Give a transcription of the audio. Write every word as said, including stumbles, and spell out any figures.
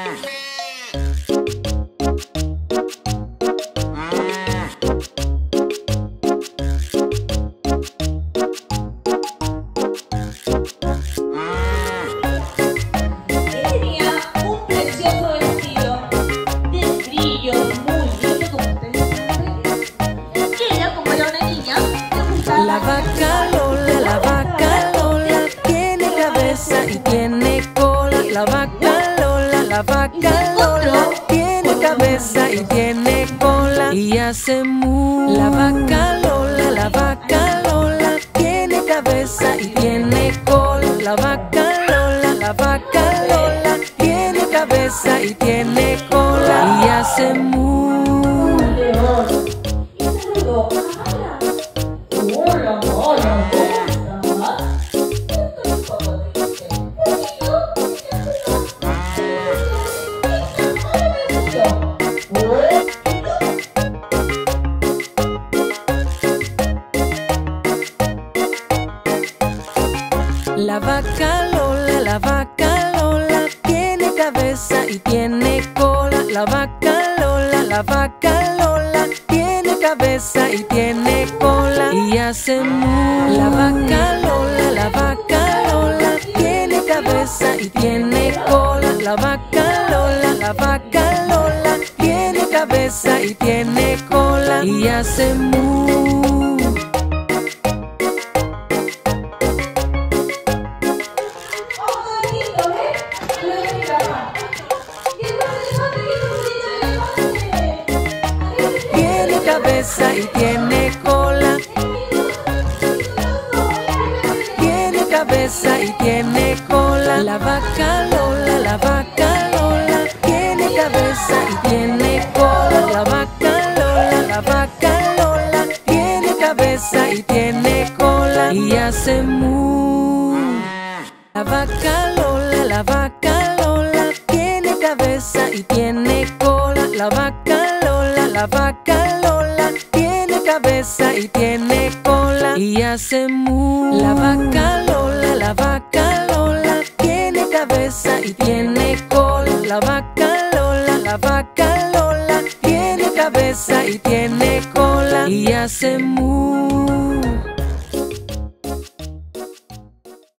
La vaca Lola, la vaca Lola, tiene cabeza y tiene cola. La vaca Lola, la vaca Lola, tiene cabeza y tiene cola. Y hace mu. La vaca Lola, la vaca Lola, tiene cabeza y tiene cola. La vaca Lola, la vaca Lola, tiene cabeza y tiene cola. Y hace mu. La vaca Lola, la vaca Lola, tiene cabeza y tiene cola. La vaca Lola, la vaca Lola, tiene cabeza y tiene cola. Y hace mu. La vaca Lola, la vaca Lola, tiene cabeza y tiene cola. La vaca Lola, la vaca Lola, tiene cabeza y tiene cola. Y hace mu. Tiene cabeza y tiene cola. Tiene cabeza y tiene cola. La vaca Lola, la vaca Lola, tiene cabeza y tiene cola. La vaca Lola, la vaca Lola, tiene cabeza y tiene cola. Y hace mu. La vaca Lola, la vaca Lola, tiene cabeza y tiene cola. La vaca Lola, la vaca Lola, tiene cabeza y tiene cola. Y hace mu. La vaca Lola, la vaca Lola, tiene cabeza y tiene cola. La vaca Lola, la vaca Lola, tiene cabeza y tiene cola. Y hace mu.